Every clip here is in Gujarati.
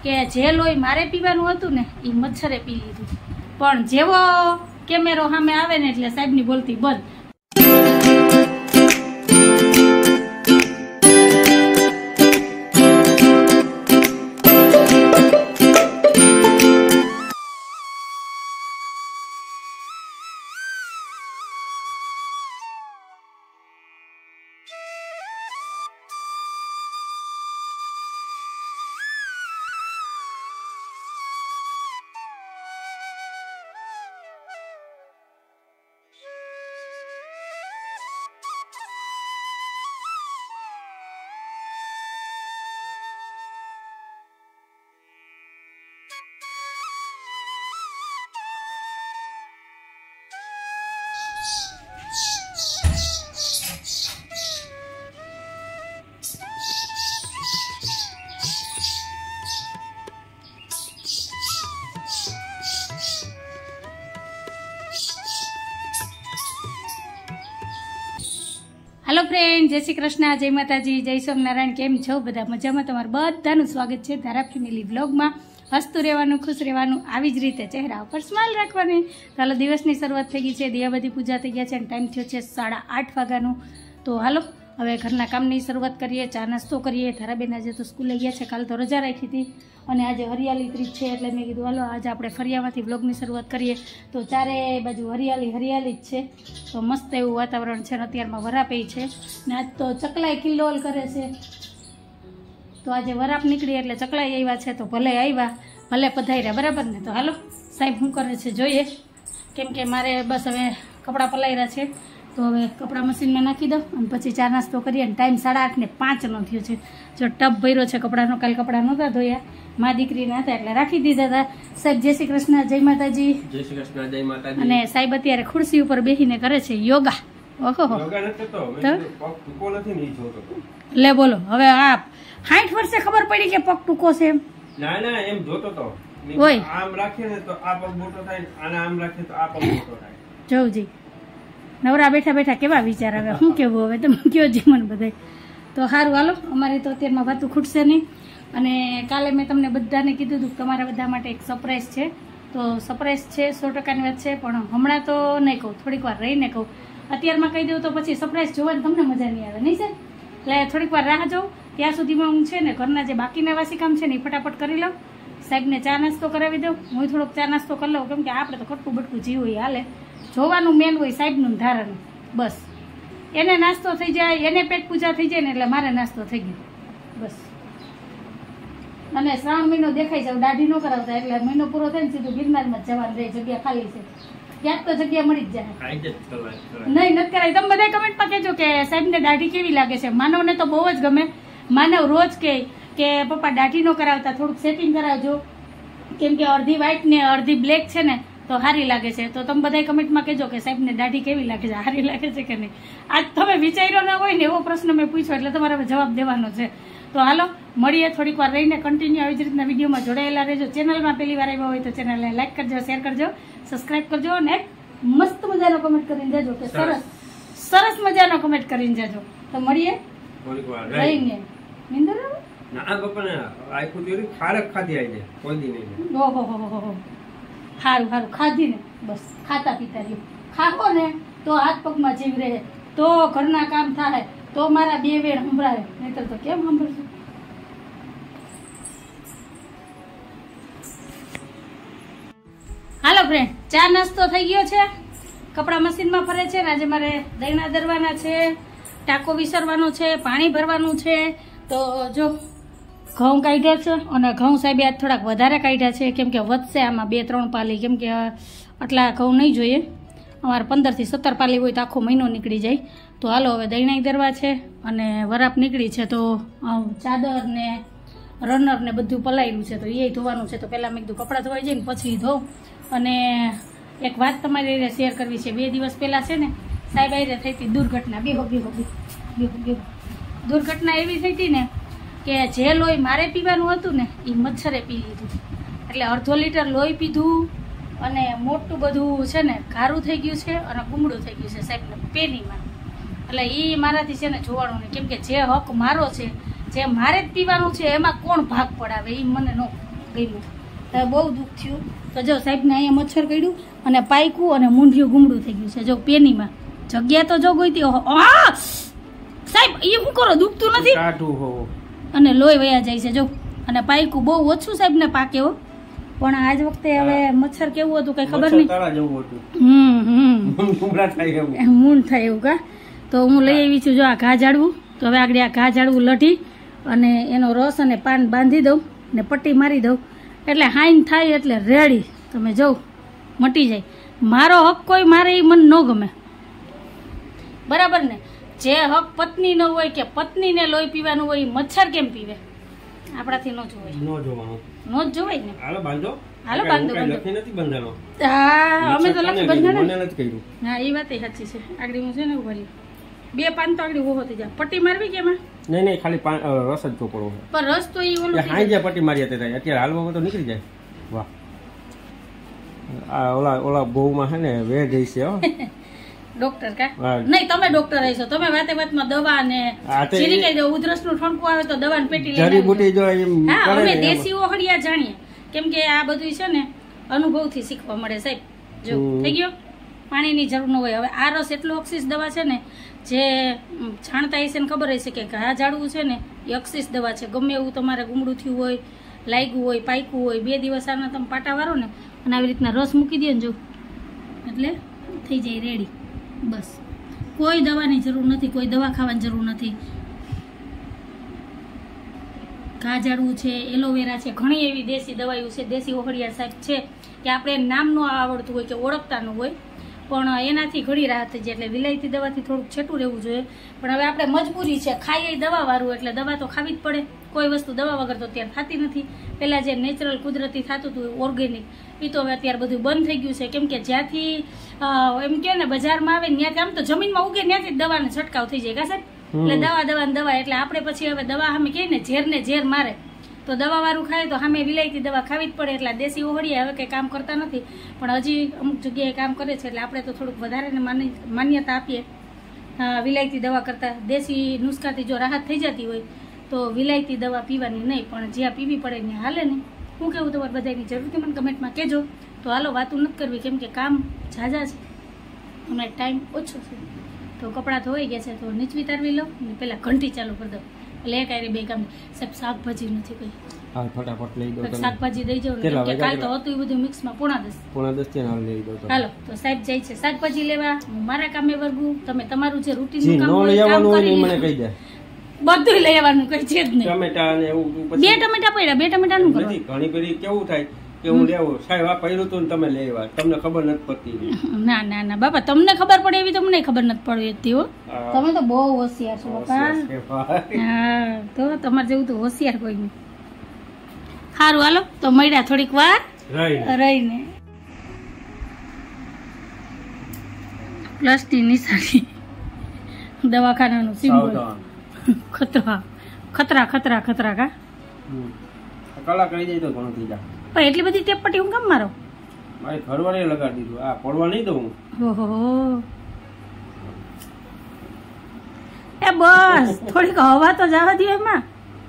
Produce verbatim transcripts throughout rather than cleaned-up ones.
કે જે લોહી મારે પીવાનું હતું ને એ મચ્છરે પી લીધું. પણ જેવો કેમેરો સામે આવે ને એટલે સાહેબની બોલતી બંધ. हेलो फ्रेंड, जय श्री कृष्ण, जय माताजी, जय स्वामीनारायण। केम छो बधा मजामां? तमारुं बधानुं स्वागत छे धारा फेमिली व्लॉग में। हसतुं रहेवानुं, खुश रहेवानुं, आवी ज रीते चेहरा पर स्माइल राखवानी। चालो दिवसनी शरूआत थई गई छे, दिया बधी पूजा थई गया छे अने टाइम थयो छे साढ़ा आठ वाग्यानो। तो हालो हवे घरना कामनी शरूआत करीए, चा नास्तो करीए। धाराबेन आज तो स्कूले गया छे, काल तो रजा राखी थी અને આજે હરિયાળી ત્રીજ છે એટલે મેં કીધું હાલો આજે આપણે ફરિયામાંથી વ્લોગની શરૂઆત કરીએ। તો ચારે બાજુ હરિયાળી હરિયાળી જ છે, તો મસ્ત એવું વાતાવરણ છે। અત્યારમાં વરાપે છે ને આજ તો ચકલાઈ કિલ્લોલ કરે છે। તો આજે વરાપ નીકળી એટલે ચકલાઈ આવ્યા છે, તો ભલે આવ્યા ભલે પધાર્યા, બરાબર ને? તો હાલો સાહેબ શું કરે છે જોઈએ, કેમ કે મારે બસ હવે કપડાં પલાયરા છે તો હવે કપડાં મશીનમાં નાખી દઉં અને પછી ચા નાસ્તો કરીએ। અને ટાઈમ સાડા આઠ ને પાંચનો થયો છે। જો ટબ ભર્યો છે કપડાનો, કાલ કપડાં નહોતા ધોયા, મા દીકરીના હતા એટલે રાખી દીધા હતા। સાહેબ જય શ્રી કૃષ્ણ, જય માતાજી। જય શ્રી કૃષ્ણ, જય માતાજી। અને સાહેબ અત્યારે ખુરશી ઉપર બેસીને કરે છે યોગા। ઓહો લે બોલો, હવે આ સાઠ વર્ષે ખબર પડી કે પગ ટૂંકો છે એમ? ના ના, એમ જોતો તો ઓય આમ રાખીએ ને તો આ પગ મોટો થાય, અને આમ રાખીએ તો આ પગ મોટો થાય। જોવજી નવરા બેઠા બેઠા કેવા વિચાર આવે, શું કેવું હવે તમે કયો જીવન બધાય। તો સારું હાલો, અમારી તો અત્યારમાં વાતું ખૂટશે નહીં। અને કાલે મેં તમને બધાને કીધું હતું કે તમારા બધા માટે એક સરપ્રાઈઝ છે। તો સરપ્રાઈઝ છે, સો ટકાની વાત છે, પણ હમણાં તો નહીં કહું, થોડીક વાર રહીને કહું। અત્યારમાં કહી દઉં તો પછી સરપ્રાઈઝ જોવાની તમને મજા નહીં આવે, નહીં સર? એટલે થોડીક વાર રાહ જોઉં, ત્યાં સુધીમાં હું છે ને ઘરના જે બાકીના વાસી કામ છે ને એ ફટાફટ કરી લઉં। સાહેબને ચા નાસ્તો કરાવી દઉં, હું થોડોક ચા નાસ્તો કરી લઉં, કેમ કે આપણે તો કટકું બટકું જીવ હોય હાલે, જોવાનું મેન હોય સાહેબનું ધારાનું। બસ એને નાસ્તો થઈ જાય, એને પેટ પૂજા થઈ જાય ને એટલે મારે નાસ્તો થઈ ગયો બસ। અને શ્રાવણ મહિનો દેખાઈ જાવ, દાઢી ન કરાવતા એટલે મહિનો પૂરો થાય ને સીધું ગિરનારમાં જ જવાનું રહે, જગ્યા ખાલી છે, ક્યાંક તો જગ્યા મળી જ જાય। નહીં નથી કરાવી। તમે બધા કમેન્ટમાં કહેજો કે સાહેબને દાઢી કેવી લાગે છે। માનવને તો બહુ જ ગમે, માનવ રોજ કહે કે પપ્પા દાઢી ન કરાવતા, થોડુંક સેટિંગ કરાવજો, કેમ કે અડધી વ્હાઈટ ને અડધી બ્લેક છે ને તો સારી લાગે છે। તો તમે બધા કમેન્ટમાં કહેજો કે સાહેબને દાઢી કેવી લાગે છે, સારી લાગે છે કે નહીં। આજ તમે વિચાર્યો ના હોય ને એવો પ્રશ્ન મેં પૂછ્યો એટલે તમારે જવાબ દેવાનો છે। તો હાલો મળીએ થોડીક વાર રહીને, કન્ટિન્યુ આવી જ રીતના વિડીયોમાં જોડાયેલા રહેજો। ચેનલમાં પહેલી વાર આવ્યા હોય તો ચેનલને લાઈક કરજો, શેર કરજો, સબસ્ક્રાઈબ કરજો અને મસ્ત મજાનો કમેન્ટ કરીને જજો કે સરસ સરસ મજાનો કમેન્ટ કરીને જજો। તો મળીએ રહીને। નિંદર ના બપને આખું જોરી ખારક ખાધી આવી જાય કોઈ દી નહીં। ઓહો હો હો હો, સારું સારું ખાધી ને બસ, ખાતા પીતા રહ્યું, ખાખો ને તો હાથ પગમાં જીવ રહે, તો ઘરના કામ થાય, તો મારા બે વેણ સંભળાય, નહીતર તો કેમ સાંભળશું? હાલો ફ્રેન્ડ, ચા નાસ્તો થઈ ગયો છે, કપડા મશીનમાં ફરે છે ને આજે મારે દહીણા દરવાના છે, ટાંકો વિસરવાનો છે, પાણી ભરવાનું છે। તો જો ઘઉં કાઢ્યા છે અને ઘઉં સાહેબે આજ થોડાક વધારે કાઢ્યા છે, કેમ કે વધશે આમાં બે ત્રણ પાલી, કેમ કે આટલા ઘઉં નહીં જોઈએ, અમારે પંદરથી સત્તર પાલી હોય તો આખો મહિનો નીકળી જાય। તો હાલો હવે દહીણા દરવા છે અને વરાપ નીકળી છે, તો ચાદર ને રનર ને બધું પલાયેલું છે તો એ ધોવાનું છે। તો પહેલાં મેં કીધું કપડાં ધોવાઈ જાય ને પછી ધોઉં। અને એક વાત તમારી શેર કરવી છે, બે દિવસ પહેલાં છે ને સાહેબ આઈને થઈ હતી દુર્ઘટના, બેહો બેહો બેહો બેહો દુર્ઘટના એવી થઈ હતી ને કે જે લોહી મારે પીવાનું હતું ને એ મચ્છરે પી લીધું, એટલે અડધો લીટર લોહી પીધું અને મોટું બધું છે ને ઘારું થઈ ગયું છે અને ગુમડું થઈ ગયું છે સાહેબને પેનીમાં। એટલે એ મારાથી છે ને જોવાનું નહીં, કેમ કે જે હક મારો છે, જે મારે જ પીવાનું છે, એમાં કોણ ભાગ પડાવે એ મને ન ગમ્યું, બહુ દુઃખ થયું. તો જો સાહેબને અહીંયા મચ્છર કર્યું અને પાયકું અને મૂંઢિયું ગુમડું થઈ ગયું છે. જો પેનીમાં જગ્યા તો જો ગઈ સાહેબ, એ શું કરો, દુખતું નથી અને લોહી વયા જાય છે. જો અને પાયકું બહુ ઓછું સાહેબ ને પાકે હો, પણ આજ વખતે હવે મચ્છર કેવું હતું કઈ ખબર નહીં. હમ હમ મૂન થાય એવું કા. તો હું લઈ આવી છું જો આ ઘા ઝાડવું. તો હવે આગળ આ ઘા ઝાડવું લઢી અને એનો રસ અને પાન બાંધી દઉં ને પટ્ટી મારી દઉં એટલે હાઈન થાય એટલે રેડી. તમે જવું મટી જાય. મારો હક કોઈ મારે એ મન ન ગમે, બરાબર ને. જે હક પત્ની નો હોય કે પત્નીને લોહી પીવાનું હોય મચ્છર કેમ પીવે? આપણાથી ન જોવાય, ન જોવાનું, ન જ જોવાય ને. હાલો બાંધો, હાલો બાંધો બાંધો. નથી બંધાનો. હા અમે તો નથી બંધાનો. મને નથી કર્યું. હા એ વાત સાચી છે. આગળ હું છે ને ઉભરી બે પાન તો આગળ ઉભો થઈ જાય. પટ્ટી મારવી કે એમાં? નહીં નહીં, ખાલી રસ જ ચોપડો. પણ રસ તો એ ઓલું હાઈ જાય પટ્ટી મારી હતી અત્યારે હાલમાં તો નીકળી જાય. વાહ, આ ઓલા ઓલા બહુમાં છે ને વે જઈ છે હો. ડોક્ટર કા નહીં, તમે ડોક્ટર હશો. તમે વાતે વાતમાં દવા ને ચીરી કહી દો, ઉધરસ નું ઠણકું આવે તો દવા પેટી જડીબુટી જો એમ. હા, અમે દેશી ઓહળિયા જાણીએ, કેમ કે આ બધું છે ને અનુભવ થી શીખવા મળે સાહેબ. જો થઈ ગયો, પાણીની જરૂર ન હોય. હવે આ રસ એટલું ઓક્સિસ દવા છે ને, જે જાણતા હશે ને ખબર હશે કે ઘા ઝાડવું છે ને એ ઓક્સિસ દવા છે. ગમે એવું તમારે ગુમડું થયું હોય, લાગ્યું હોય, પાયકું હોય, બે દિવસ આના તમે પાટા વારો ને અને આવી રીતના રસ મૂકી દે ને જો એટલે થઈ જાય રેડી. બસ કોઈ દવાની જરૂર નથી, કોઈ દવા ખાવાની જરૂર નથી. ઘા ઝાડવું છે, એલોવેરા છે, ઘણી એવી દેશી દવાઈઓ છે, દેશી ઓહળિયા સાહેબ છે કે આપણે નામ ન આવડતું હોય કે ઓળખતા ન હોય, પણ એનાથી ઘણી રાહત થઈ જાય. એટલે વિલાયતી દવાથી થોડુંક છેટું રહેવું જોઈએ. પણ હવે આપણે મજબૂરી છે, ખાઈએ દવા વાળું એટલે દવા તો ખાવી જ પડે. કોઈ વસ્તુ દવા વગર તો અત્યારે થતી નથી. પહેલાં જે નેચરલ કુદરતી થતું હતું ઓર્ગેનિક, એ તો હવે અત્યારે બધું બંધ થઈ ગયું છે. કેમ કે જ્યાંથી એમ કે ને બજારમાં આવે ત્યાંથી આમ તો જમીનમાં ઉગે ત્યાંથી દવાનો છંટકાવ થઈ જાય કા સાહેબ. એટલે દવા દવા દવા એટલે આપણે પછી હવે દવા સામે કહે ને ઝેર ને ઝેર મારે, તો દવા વાળું ખાય તો સામે વિલાયતી દવા ખાવી જ પડે. એટલે દેશી ઓહળિયા હવે કંઈ કામ કરતા નથી, પણ હજી અમુક જગ્યાએ કામ કરે છે. એટલે આપણે તો થોડુંક વધારે માન્યતા આપીએ વિલાયતી દવા કરતા. દેશી નુસ્ખાથી જો રાહત થઈ જતી હોય તો વિલાયતી દવા પીવાની નહીં, પણ જ્યાં પીવી પડે ત્યાં હાલે નહીં. હું કેવું તમારે બધાની જરૂરથી મને કમેન્ટમાં કહેજો. તો હાલો વાતું નથી કરવી, કેમ કે કામ ઝાઝા છે, હમણાં ટાઈમ ઓછો છે. તો કપડાં ધોઈ ગયા છે તો નીચવી તારવી લો અને પહેલાં ઘંટી ચાલુ કરી દો એટલે એક આરે બે કામ. સાહેબ શાકભાજી નથી કઈ, હા ફટાફટ લઈ દો. શાકભાજી દઈ જાવ ને, કાલ તો હતું એ બધું મિક્સમાં પોણા દસ પોણા દસ થી હાલ લઈ દો. હાલો તો સાહેબ જાય છે શાકભાજી લેવા, હું મારા કામે વર્ગું, તમે તમારું જે રૂટીનનું કામ હોય કામ કરી મને કહી દે. બધું લઈ આવવાનું કઈ છે જ નહીં. ટમેટા ને એવું બે ટમેટા પડ્યા, બે ટમેટા નું કરો. ઘણી બધી કેવું થાય કે હું લેવું સાહેબ આ પડ્યું હતું ને તમે લઈ આવ્યા, તમને ખબર નથી પડતી. ના ના ના બાપા, તમને ખબર પડે એવી તમને ખબર નથી પડતી હો. તમે તો બહુ હોશિયાર છો બાપા. હા તો તમારે જેવું તો હોશિયાર કોઈ નહીં. સારું હાલો તો મળ્યા થોડીક વાર રહીને. પ્લસની નિશાની દવાખાનાનું સિમ્બોલ. ખતરા ખતરા ખતરા ખતરા કા કલા કરી દઈ તો ઘણું થઈ જાય. પણ એટલી બધી ટેપ પટ્ટી હું કેમ મારો? મારે ઘરવાળે લગાડી દીધું, આ પડવા નહીં દઉં. ઓહો એ બસ થોડીક હવા તો જવા દે એમાં,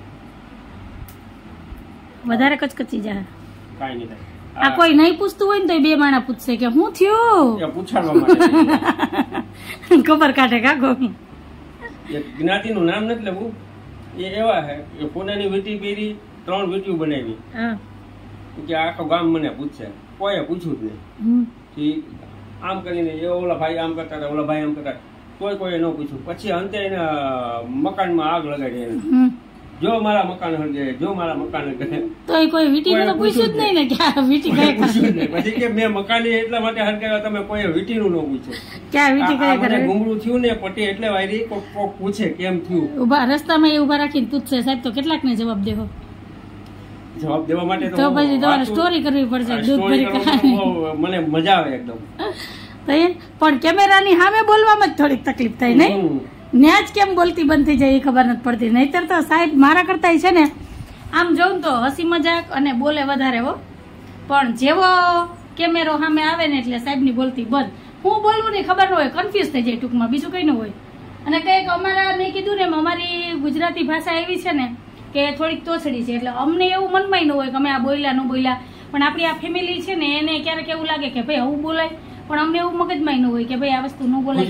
વધારે કચકચી જાય. કાઈ નહીં થાય. આ કોઈ નહીં પૂછતું હોય ને તો બે માણા પૂછશે કે હું થયું, પૂછાડવા માટે ખબર કાઢે કાકો. જ્ઞાતિ નું નામ નથી લેવું, એ એવા હે કે કોનાની વીટી પીરી ત્રણ વીટીઓ બનાવી કે આખો ગામ મને પૂછશે, કોઈ પૂછ્યું જ નહીં. આમ કરીને એ ઓલા ભાઈ આમ કરતા હતા, ઓલા ભાઈ આમ કરતા, કોઈ કોઈ ન પૂછ્યું. પછી અંતે એને મકાનમાં આગ લગાડી એને, જો મારા મકાન હળગે, જો મારા મકાન હળગે. તો કોઈ વીટી તો પૂછ્યું જ નહીં ને કે વીટી કઈ પૂછ્યું નહીં. પછી કે મેં મકાન એટલા માટે હળગાવ્યા, તમે કોઈ વીટી નું ન પૂછ્યું. ક્યાં વીટી કઈ કરે? ગુંગળું થયું ને પટ્ટી એટલે વાયરી કોક કોક પૂછે કેમ થયું. ઉભા રસ્તામાં એ ઉભા રાખીને પૂછશે સાહેબ, તો કેટલાક ને જવાબ દેવો? જવાબ દેવા માટે તો પછી તમારે સ્ટોરી કરવી પડશે. દૂધ ભરી મને મજા આવે એકદમ. પણ કેમેરાની સામે બોલવામાં જ થોડીક તકલીફ થાય નહીં? ન્યા જ કેમ બોલતી બંધ થઈ જાય એ ખબર નથી પડતી. નહીતર તો સાહેબ મારા કરતા છે ને આમ જોઉં તો હસી મજાક અને બોલે વધારે હો, પણ જેવો કેમેરો સામે આવે ને એટલે સાહેબની બોલતી બંધ. હું બોલવું નહીં ખબર ન હોય, કન્ફ્યુઝ થઈ જાય ટૂંકમાં, બીજું કંઈ ન હોય. અને કંઈક અમારા મેં કીધું ને અમારી ગુજરાતી ભાષા એવી છે ને કે થોડીક તોછડી છે. એટલે અમને એવું મનમાં ન હોય કે અમે આ બોલ્યા ન બોલ્યા, પણ આપણી આ ફેમિલી છે ને એને ક્યારેક એવું લાગે કે ભાઈ આવું બોલાય, પણ અમને એવું મગજમાં ન હોય કે ભાઈ આ વસ્તુ ન બોલાય.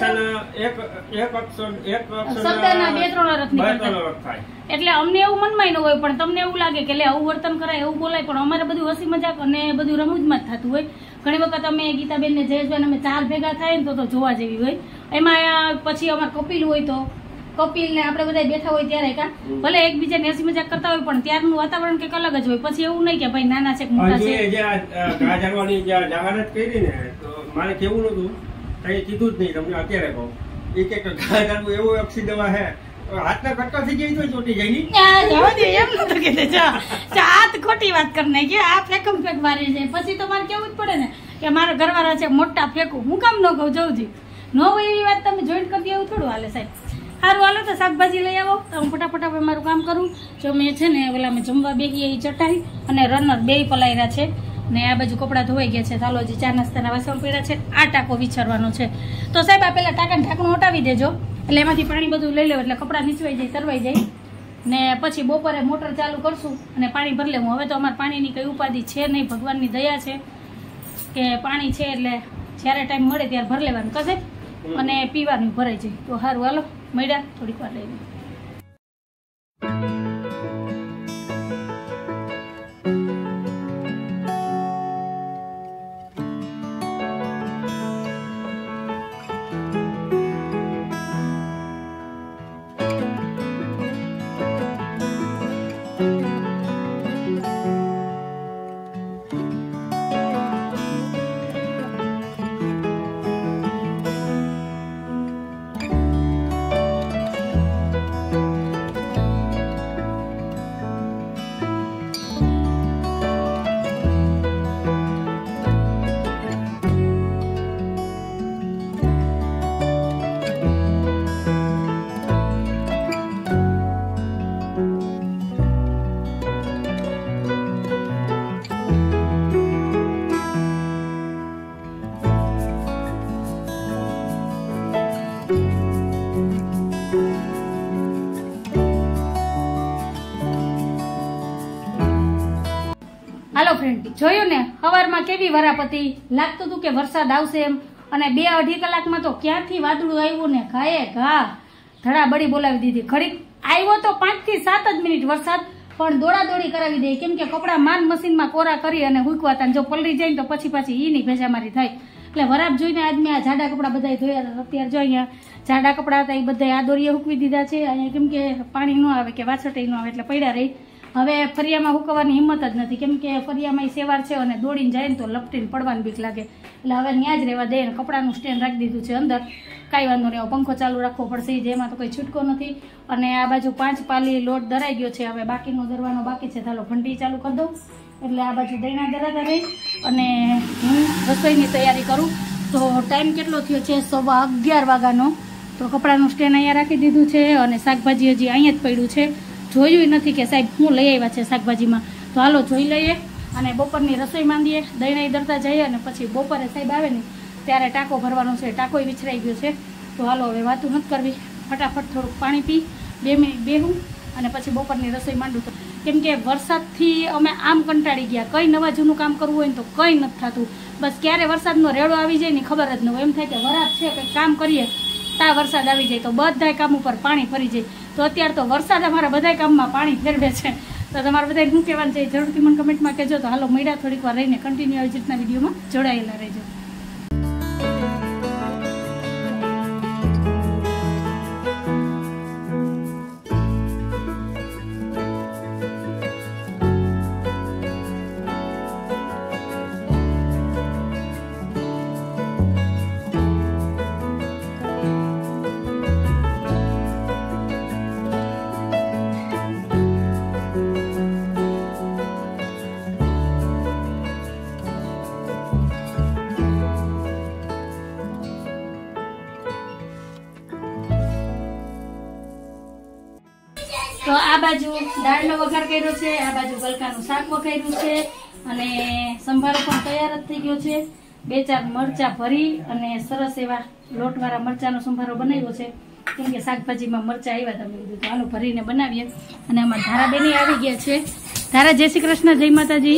શબ્દના બે ત્રણ અર્થ નીકળતા, એટલે અમને એવું મનમાં ન હોય, પણ તમને એવું લાગે કે લે આવું વર્તન કરાય, એવું બોલાય. પણ અમારે બધું હસી મજાક અને બધું રમૂજમાં જ થતું હોય. ઘણી વખત અમે ગીતાબેન ને જયેશભાઈ અમે ચાર ભેગા થાય ને તો તો જોવા જેવી હોય. એમાં પછી અમારે કપિલ હોય તો કપિલ ને આપણે બધા બેઠા હોય ત્યારે કા ભલે એકબીજાને હસી મજાક કરતા હોય, પણ ત્યારનું વાતાવરણ કંઈક અલગ જ હોય. પછી એવું નહીં કે ભાઈ નાના છે મોટા છે. મારે કેવું નતું કઈ કીધું જ નહીં, તમને અત્યારે કહું એ કે એવું અક્ષી દવા હે હાથના કટકા થઈ જાય તો ચોટી જાય નહીં. એમ નતું કે હાથ ખોટી વાત કરી નાખી, આ ફેકમ ફેક મારી જાય. પછી તો મારે કેવું જ પડે ને કે મારા ઘરવાળા છે મોટા ફેંકું, હું કામ ન કહું જવું જી ન હોય એવી વાત તમે જોઈન્ટ કરી એવું થોડું હાલે સાહેબ. સારું હાલો તો શાકભાજી લઈ આવો તો હું ફટાફટ હવે મારું કામ કરું. જો મેં છે ને ઓલા મેં જમવા બેગી એ ચટાઈ અને રનર બે પલાયરા છે ને આ બાજુ કપડાં ધોવાઈ ગયા છે. ચાલો હજી ચા નાસ્તાના વાસણ પડ્યા છે, આ ટાંકો વિચારવાનો છે. તો સાહેબ આ પેલા ટાંકાને ઢાંકણું હટાવી દેજો, એટલે એમાંથી પાણી બધું લઈ લેવું, એટલે કપડાં નીચવાઈ જાય તરવાઈ જાય. ને પછી બપોરે મોટર ચાલુ કરશું અને પાણી ભરી લેવું. હવે તો અમારે પાણીની કઈ ઉપાધિ છે નહીં, ભગવાનની દયા છે કે પાણી છે, એટલે જ્યારે ટાઈમ મળે ત્યારે ભરી લેવાનું કશે અને પીવાનું ભરાઈ જાય. તો સારું હાલો મળ્યા થોડીક વાર લઈને. હાલો ફ્રેન્ડ, જોયું ને સવારમાં કેવી વરાપતી, લાગતું હતું કે વરસાદ આવશે એમ, અને બે અઢી કલાકમાં તો ક્યાંથી વાદળું આવ્યું ને ઘાએ ઘા ધડાબડી બોલાવી દીધી. ઘડીક આવ્યો તો પાંચ થી સાત જ મિનિટ વરસાદ, પણ દોડા દોડી કરાવી દે, કેમ કે કપડા માન મશીનમાં કોરા કરી અને હુકવાતા, જો પલળી જાય ને તો પછી પાછી ઈની ભેજામારી થાય. એટલે વરાપ જોઈને આજ મેં આ જાડા કપડા બધા ધોયા હતા. અત્યારે જો અહીંયા જાડા કપડા હતા એ બધા આ દોરીએ હૂકવી દીધા છે. અહીંયા કેમ કે પાણી ન આવે કે વાછટે ન આવે એટલે પડ્યા રહી. હવે ફરિયામાં હુકવવાની હિંમત જ નથી, કેમ કે ફરિયામાં સેવાર છે અને દોડીને જાય ને તો લપટીને પડવાની બીક લાગે. એટલે હવે ત્યાં જ રહેવા દે. કપડાનું સ્ટેન્ડ રાખી દીધું છે અંદર, કાંઈ વાંધો નહીં, પંખો ચાલુ રાખવો પડશે, જેમાં તો કોઈ છૂટકો નથી. અને આ બાજુ પાંચ પાલી લોટ દરાઈ ગયો છે, હવે બાકીનો દરવાનો બાકી છે. ચાલો ઘંટી ચાલુ કરી દઉં એટલે આ બાજુ દૈણા દરાતા રહી અને હું રસોઈની તૈયારી કરું. તો ટાઈમ કેટલો થયો છે? સવા અગિયાર વાગ્યાનો. તો કપડાનું સ્ટેન્ડ અહીંયા રાખી દીધું છે અને શાકભાજી હજી અહીંયા જ પડ્યું છે. જોયું નથી કે સાહેબ હું લઈ આવ્યા છે શાકભાજીમાં. તો હાલો જોઈ લઈએ અને બપોરની રસોઈ માંડીએ, દૈણા દરતા જઈએ અને પછી બપોરે સાહેબ આવે ને ત્યારે ટાંકો ભરવાનો છે. ટાંકોય વિછરાઈ ગયો છે. તો હાલો હવે વાતું નથી કરવી, ફટાફટ થોડુંક પાણી પી બે મિનિટ બેહું અને પછી બપોરની રસોઈ માંડું. તો કેમ કે વરસાદથી અમે આમ કંટાળી ગયા, કંઈ નવા જૂનું કામ કરવું હોય ને તો કંઈ નથી થતું. બસ ક્યારે વરસાદનો રેડો આવી જાય ને ખબર જ ન હોય. એમ થાય કે વરાપ છે કંઈક કામ કરીએ તા વરસાદ આવી જાય તો બધા કામ ઉપર પાણી ફરી જાય. તો અત્યારે તો વરસાદ અમારા બધા કામમાં પાણી ફેરવે છે. તો તમારે બધા શું કહેવાનું છે જરૂરથી મને કમેન્ટમાં કહેજો. તો હાલો મળ્યા થોડીક વાર રહીને કન્ટિન્યુ આવી રીતના વિડીયોમાં જોડાયેલા રહેજો. તો આ બાજુ દાળનો વઘાર કર્યો છે, આ બાજુ ગલકાનું શાક વઘાર્યું છે અને સંભારો પણ તૈયાર જ થઈ ગયો છે. બે ચાર મરચા ભરી અને સરસ એવા લોટવાળા મરચાનો સંભારો બનાવ્યો છે. કેમ કે શાકભાજીમાં મરચાં આવ્યા તમે કીધું તો હાલો ભરીને બનાવીએ. અને અમારા ધારાબેની આવી ગયા છે. ધારા જય શ્રી કૃષ્ણ, જય માતાજી.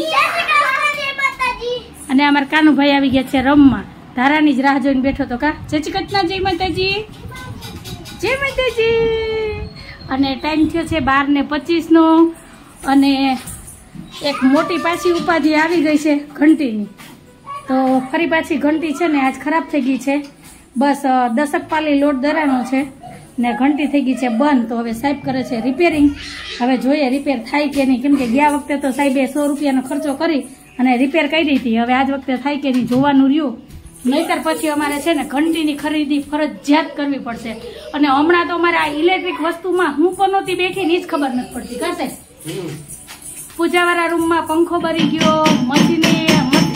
અને અમારા કાનુભાઈ આવી ગયા છે રમવા. ધારાની જ રાહ જોઈને બેઠો તો કા. જય શ્રી કૃષ્ણ, જય માતાજી, જય માતાજી. અને ટાઈમ થયો છે બાર ને પચીસ નો. અને એક મોટી પાછી ઉપાધિ આવી ગઈ છે ઘંટીની. તો ફરી પાછી ઘંટી છે ને આજ ખરાબ થઈ ગઈ છે. બસ દસક પાલી લોટ દરાણો છે ને ઘંટી થઈ ગઈ છે બંધ. તો હવે સાહેબ કરે છે રિપેરિંગ. હવે જોઈએ રિપેર થાય કે નહીં, કેમ કે ગયા વખતે તો સાહેબે સો રૂપિયાનો ખર્ચો કરી અને રિપેર કરી હતી. હવે આજ વખતે થાય કે નહીં જોવાનું રહ્યું. નહીતર પછી અમારે છે ને ઘંટીની ખરીદી ફરજિયાત કરવી પડશે. અને હમણાં તો અમારે આ ઇલેક્ટ્રિક વસ્તુમાં હું પણ નહોતી બેઠી ની જ ખબર નથી પડતી કા સાહેબ. પૂજાવાળા રૂમમાં પંખો બરી ગયો, મશીનની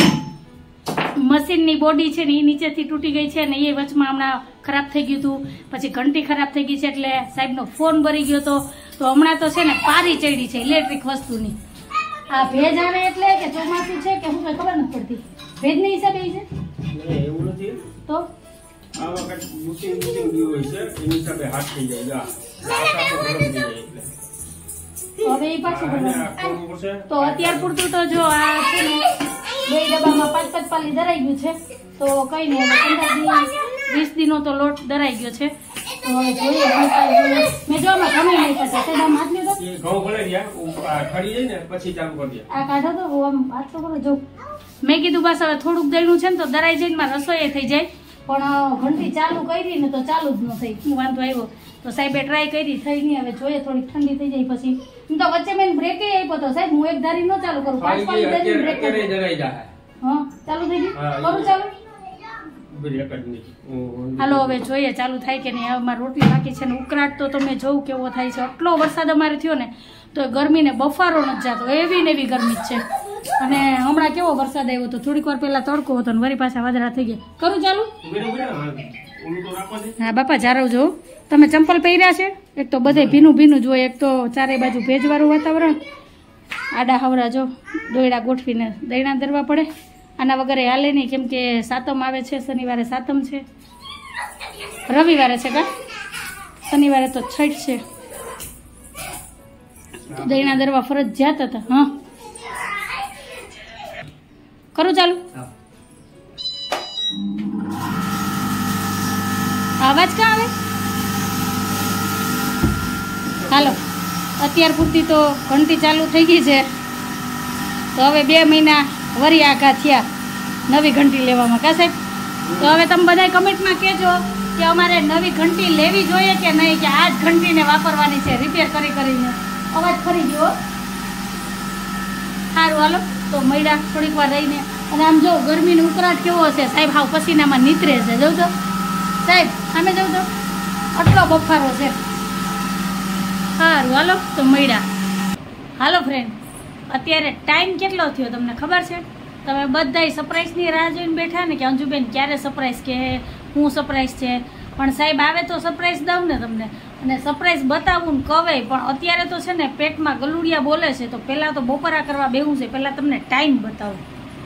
મશીનની બોડી છે ને એ નીચેથી તૂટી ગઈ છે ને એ વચમાં હમણાં ખરાબ થઈ ગયું હતું. પછી ઘંટી ખરાબ થઈ ગઈ છે એટલે સાહેબનો ફોન ભરી ગયો હતો. તો હમણાં તો છે ને પારી ચડી છે ઇલેક્ટ્રિક વસ્તુની. આ ભેજ આવે એટલે કે ચોમાસું છે કે હું કઈ ખબર નથી પડતી. ભેજની હિસાબે છે એવું નથી તો આ વખત બુકિંગ બુકિંગ ગયું હોય છે એની હિસાબે હાથ થઈ જાય. તો હવે એ પાછું ભરવાનું. તો અત્યાર પૂરતું તો જો આ છે ને બે ડબ્બામાં પાંચ પાંચ પાલી દરાઈ ગયું છે. તો કઈ નહીં, પંદર વીસ દિનો તો લોટ દરાઈ ગયો છે. તો હવે જોઈએ મેં જો આમાં ઘણી નહીં કરતા તે આમ હાથ લીધો ઘઉં ભલે ગયા ખડી જાય ને પછી ચાલુ કરી દે. આ કાઢો તો આમ હાથ તો કરો જો. મેં કીધું બસ હવે થોડુંક દળ્યું છે ને તો દરાઈ જઈને માં રસોઈ થઈ જાય. પણ ઘંટી ચાલુ કરી ને તો ચાલુ જ ન થઈ. શું વાંધો આવ્યો તો સાહેબે ટ્રાય કરી, થઈ નહીં. હવે જોઈએ થોડીક ઠંડી થઈ જાય પછી. હું તો વચ્ચે મેં બ્રેક આપ્યો તો સાહેબ. હું એક ધારી ન ચાલુ કરું, પાંચ પાલી દઈને બ્રેક કરી. હા ચાલુ થઈ ગયું, કરું ચાલુ. હાલો હવે જોઈએ ચાલુ થાય કે નહીં. અમારે રોટલી બાકી છે ને ઉકળાટ તો તમે જોવું કેવો થાય છે. આટલો વરસાદ અમારે થયો ને તો ગરમીને બફારો નથી જતો, એવી ને એવી ગરમી જ છે. અને હમણાં કેવો વરસાદ આવ્યો તો થોડીક વાર પહેલા તડકો હતો ને વરી પાછા વાદળા થઈ ગયા. કરું ચાલુ. હા બાપા જારવજો. તમે ચંપલ પહેર્યા છે? એક તો બધે ભીનું ભીનું જ હોય, એક તો ચારે બાજુ ભેજવાળું વાતાવરણ. આડા હવરા જો દોયડા ગોઠવીને દૈણા ધરવા પડે. આના વગર હાલે નહીં, કેમ કે સાતમ આવે છે. શનિવારે સાતમ છે, રવિવારે છે કા, શનિવારે તો છઠ છે. દૈણા ધરવા ફરજિયાત હતા. હા કરું ચાલુ. અવાજ ક્યાં આવે? હાલો અત્યાર પૂરતી તો ઘંટી ચાલુ થઈ ગઈ છે. તો હવે બે મહિના વરી આઘા થયા નવી ઘંટી લેવામાં કા સાહેબ. તો હવે તમે બધા કમેન્ટમાં કહેજો કે અમારે નવી ઘંટી લેવી જોઈએ કે નહીં, કે આ જ ઘંટીને વાપરવાની છે રિપેર કરી કરીને. અવાજ ફરી ગયો. સારું હાલો તો મળ્યા થોડીક વાર રહીને. અને આમ જો ગરમીનો ઉકળાટ કેવો હશે સાહેબ, હાવ પસીનામાં નીતરે છે. જોઉં તો સાહેબ સામે જોઉં તો આટલો બફારો છે. સારું હાલો તો મળ્યા. હાલો ફ્રેન્ડ, અત્યારે ટાઈમ કેટલો થયો તમને ખબર છે? તમે બધાય સરપ્રાઈઝની રાહ જોઈને બેઠા ને કે અંજુબેન ક્યારે સરપ્રાઈઝ, કે હું સરપ્રાઈઝ છે. પણ સાહેબ આવે તો સરપ્રાઈઝ દઉં ને તમને, અને સરપ્રાઈઝ બતાવું ને કવે. પણ અત્યારે તો છે ને પેટમાં ગલુડિયા બોલે છે. તો પહેલાં તો બપોરા કરવા બેહું છે. પહેલાં તમને ટાઈમ બતાવું.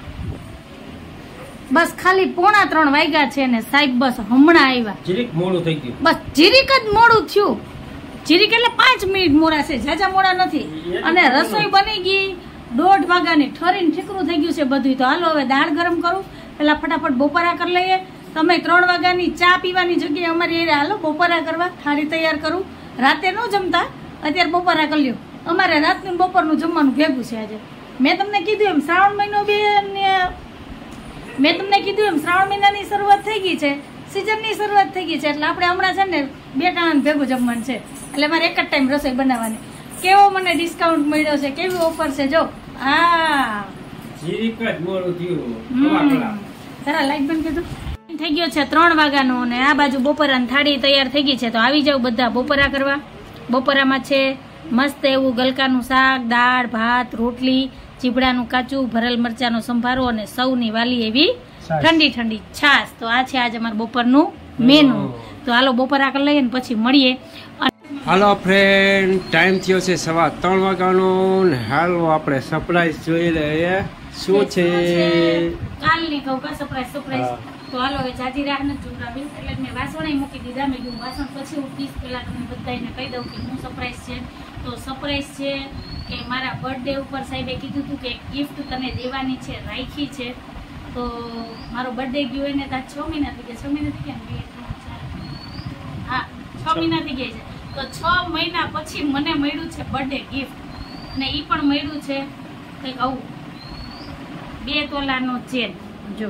બસ ખાલી પોણા ત્રણ વાગ્યા છે ને સાહેબ બસ હમણાં આવ્યા. જીરીક મોડું થઈ ગયું. બસ જીરીક જ મોડું થયું. જીરીક એટલે પાંચ મિનિટ મોડા છે, જાજા મોડા નથી. અને રસોઈ બની ગઈ દોઢ વાગ્યાની, ઠરીને ઠીકરું થઈ ગયું છે બધું. તો હાલો હવે દાળ ગરમ કરું, પેલા ફટાફટ બપોરા કરી લઈએ. તમે ત્રણ વાગ્યાની ચા પીવાની જગ્યાએ અમારી એ હાલો બપોરા કરવા. થાળી તૈયાર કરું. રાતે ન જમતા, અત્યારે બપોરા કરી લ્યો. અમારે રાતનું બપોરનું જમવાનું ભેગું છે આજે. મેં તમને કીધું એમ શ્રાવણ મહિનો બે મેં તમને કીધું એમ શ્રાવણ મહિનાની શરૂઆત થઈ ગઈ છે, સિઝનની શરૂઆત થઈ ગઈ છે. એટલે આપણે હમણાં છે ને બે ટાણાને ભેગું જમવાનું છે. એટલે મારે એક જ ટાઈમ રસોઈ બનાવવાની. કેવો મને ડિસ્કાઉન્ટ મળ્યો છે, કેવી ઓફર છે જો. હા જીરીક જ મોડું થયું. જરા લાઈટ બંધ કીધું. થઈ ગયો છે ત્રણ વાગ્યાનો અને આ બાજુ બપોરાની થાળી તૈયાર થઈ ગઈ છે. તો આવી જાવ બધા બપોરા કરવા. બપોરામાં છે મસ્ત એવું ગલકાનું શાક, દાળ, ભાત, રોટલી, ચીબડાનું કાચું, ભરેલ મરચાનો સંભારો અને સૌની વાલી એવી ઠંડી ઠંડી છાશ. તો આ છે આજે અમારું બપોરનું મેનુ. તો હાલો બપોરા કરી લઈએ ને પછી મળીએ. હાલો ફ્રેન્ડ, ટાઈમ થયો છે સવા ત્રણ વાગ્યાનો ને હાલો આપણે સરપ્રાઈઝ જોઈ લઈએ. શું છે કાલની કહું કા સરપ્રાઈઝ સરપ્રાઈઝ તો હાલો હવે જાજી રાહ નથી જોવડાવી એટલે મેં વાસણ મૂકી દીધા. મેં કીધું વાસણ પછી હું પીસ પહેલાં તમને બધાને કહી દઉં કે હું સરપ્રાઈઝ છે. તો સરપ્રાઈઝ છે કે મારા બર્થડે ઉપર સાહેબે કીધું હતું કે ગિફ્ટ તને દેવાની છે, રાખી છે. તો મારો બર્થડે ગયો એને ત્યાં છ મહિના થઈ ગયા. છ મહિના થઈ ગયા ને? હા, છ મહિના થઈ ગયા છે. તો છ મહિના પછી મને મળ્યું છે બર્થડે ગિફ્ટ, અને એ પણ મળ્યું છે કંઈક આવું બે તોલાનો ચેન. જો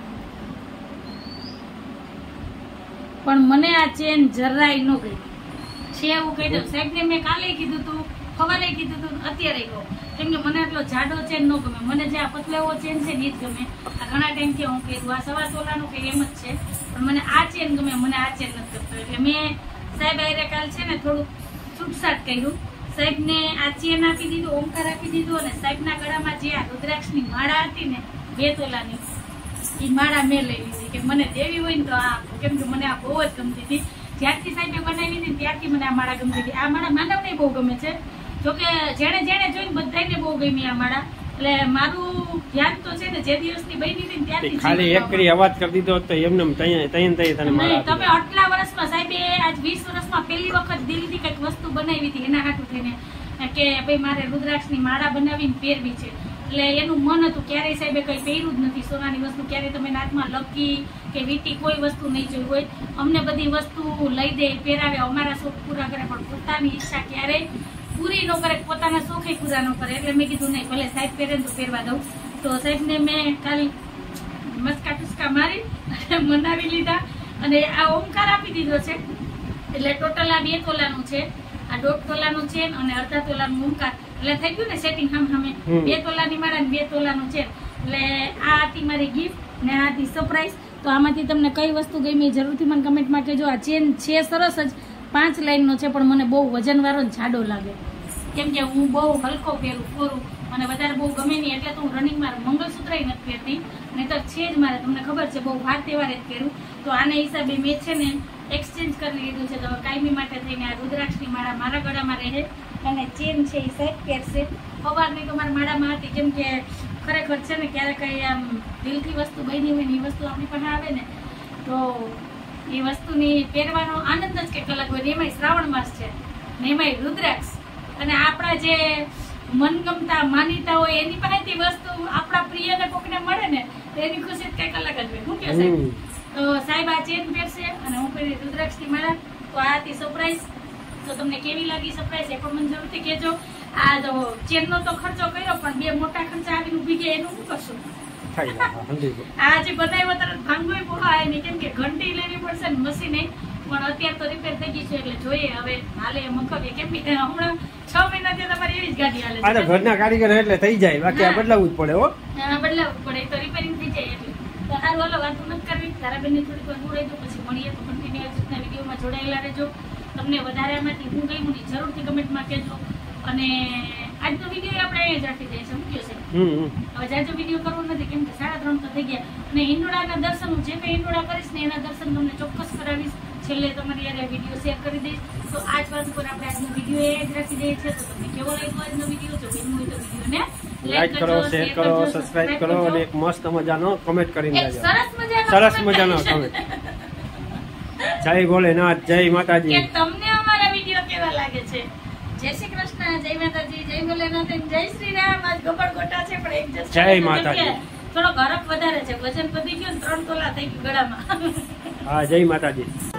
પણ મને આ ચેન જરાય ન ગઈ છે એવું કહી દઉં. સાહેબને મેં કાલે કીધું હતું, સવારે કીધું હતું, અત્યારે કહું, કેમ કે મને આટલો જાડો ચેન ન ગમે. મને જે આ પતલાવો ચેન છે ને એ જ ગમે. આ ઘણા ટાઈમથી હું કીધું આ સવા તોલાનું કંઈ એમ જ છે, પણ મને આ ચેન ગમે, મને આ ચેન નથી ગમતો. એટલે મેં સાહેબ આયરે કાલ છે ને થોડુંક છૂટછાટ કર્યું. સાહેબને આ ચેન આપી દીધું, ઓમકાર આપી દીધું, અને સાહેબના ગળામાં જે આ રુદ્રાક્ષની માળા હતી ને બે તોલાની, એ માળા મેં લઈ લીધી કે મને દેવી હોય ને તો આ, કેમ કે મને આ બહુ જ ગમતી હતી. જ્યારથી સાહેબે બનાવી હતી ત્યારથી મને આ માળા ગમતી હતી. આ માળા માનવને બહુ ગમે છે, જોકે જેણે જેણે જોઈને બધાને બહુ ગમી આ માળા. એટલે મારું ધ્યાન તો છે ને જે દિવસની બની હતી ને ત્યારથી ખાલી એક કરી અવાજ કરી દીધો તો એમને તૈયાર તૈયાર તને માળા. તમે આટલા વર્ષમાં સાહેબે આજ વીસ વર્ષમાં પહેલી વખત દિલથી કંઈક વસ્તુ બનાવી હતી એના હાટું થઈને કે ભાઈ મારે રુદ્રાક્ષની માળા બનાવીને પહેરવી છે. એટલે એનું મન હતું. ક્યારેય સાહેબે કઈ પહેર્યું જ નથી સોનાની વસ્તુ. ક્યારેય તમે નાથમાં લકી કે વીટી કોઈ વસ્તુ નહીં જોઈ હોય. અમને બધી વસ્તુ લઈ દે, પહેરાવે, અમારા શોખ પૂરા કરે, પણ પોતાની ઈચ્છા ક્યારેય પૂરી ન કરે, પોતાના શોખે પૂરા ન કરે. એટલે મેં કીધું નહીં, ભલે સાહેબ પહેરે તો પહેરવા દઉં. તો સાહેબને મેં કાલ મસ્કા ટુસ્કા મારી મનાવી લીધા, અને આ ઓમકાર આપી દીધો છે. એટલે ટોટલ આ બે તોલાનું છે, આ દોઢ તોલાનું છે અને અડધા તોલાનું ઓમકાર. એટલે થઈ ગયું ને સેટિંગ સામ સામે. બે તોલાની માળા ને બે તોલાનું છે. એટલે આ હતી મારી ગિફ્ટ ને આ હતી સરપ્રાઈઝ. તો આમાંથી તમને કઈ વસ્તુ ગમી જરૂરથી મને કમેન્ટમાં કહેજો. આ ચેન છે સરસ જ, પાંચ લાઈનનો છે, પણ મને બહુ વજનવાળો જાડો લાગે, કેમ કે હું બહુ હલકો પહેરું ફોરું, મને વધારે બહુ ગમે નહીં. એટલે તો હું રનિંગમાં મંગળસૂત્ર નથી પહેરતી, નહીં તો છે જ મારે, તમને ખબર છે, બહુ વાર તહેવારે જ પહેરું. તો આના હિસાબે મેં છે ને એક્સચેન્જ કરી લીધું છે. તો કાયમી માટે થઈને આ રુદ્રાક્ષની માળા મારા ગળામાં રહે, અને ચેન છે એ સાહેબ પહેરશે. સવારની તો મારા માળામાં હતી, કેમ કે ખરેખર છે ને ક્યારેક કઈ આમ દિલથી વસ્તુ બની હોય ને એ વસ્તુ આપણી પાસે આવે ને તો એ વસ્તુની પહેરવાનો આનંદ જ કંઈક અલગ હોય. એમાંય શ્રાવણ માસ છે ને એમાંય રુદ્રાક્ષ, અને આપણા જે મનગમતા માનીતા હોય એની પાસેથી વસ્તુ આપણા પ્રિય ને કોકને મળે ને તો એની ખુશી કંઈક અલગ જ હોય. શું કે સાહેબ? તો સાહેબ આ ચેન પહેરશે અને હું પહેરી રુદ્રાક્ષની માળા. તો આ હતી સરપ્રાઈઝ. તો તમને કેવી લાગી સરપ્રાઈઝ એ પણ મને જરૂરથી કહેજો. આ જો ચેનનો તો ખર્ચો કર્યો, પણ બે મોટા ખર્ચા આવીને ઉભી ગયા એનું શું કરશું? આ જે બનાવ્યો તરત ભાંગોય પોહાય નહીં, કેમ કે ઘંટી લેવી પડશે ને મશીને, પણ અત્યારે તો રિપેર થઈ ગઈ છે. એટલે જોઈએ હવે હાલે મખવીએ, કેમ કે હમણાં છ મહિનાથી તમારી એવી જ ગાડી હાલે છે. ઘરના કારીગર એટલે થઈ જાય, બાકી આ બદલાવવું જ પડે. હો બદલાવવું પડે તો રિપેરિંગ થઈ જાય. એટલે તો સારું હાલો, વાતો નથી કરવી. તારા બેનને થોડીક વાર જોડાઈ દો, પછી મળીએ. તો કન્ટિન્યુ રીતના વિડીયોમાં જોડાયેલા રહેજો. તમને વધારે આમાંથી હું ગઈ હું જરૂરથી કમેન્ટમાં કહેજો. અને આજનો વિડીયો આપણે અહીંયા જ રાખી દઈએ છીએ. મૂક્યો છે હવે જાજો વિડીયો કરવો નથી, કેમ કે સાડા ત્રણ તો થઈ ગયા. અને હિંડોળાના દર્શન હું જે કંઈ હિંડોળા કરીશ ને એના દર્શન તમને ચોક્કસ કરાવીશ. છેલ્લે તમારી યારે વિડીયો શેર કરી દઈશ. તો આ જ વાત ઉપર આપણે આજનો વિડીયો એ જ રાખી દઈએ છીએ. તો તમને કેવો લાગ્યો આજનો વિડીયો? જો ગમ્યું હોય તો વિડીયોને લાઈક કરો, શેર કરો, સબસ્ક્રાઇબ કરો, અને એક મસ્ત મજાનો કમેન્ટ કરીને એક સરસ મજાનો સરસ મજાનો કમેન્ટ. જય ભોલેનાથ, જય માતાજી. કે તમને અમારા વિડીયો કેવા લાગે છે? જય શ્રી કૃષ્ણ, જય માતાજી, જય ભોલેનાથ, જય શ્રી રામ. આજ ગોપાળ ગોટા છે, પણ એક જય માતાજી. થોડો ગરક વધારે છે, વજન વધી ગયું, ત્રણ તોલા થઈ ગયું ગળામાં. હા, જય માતાજી.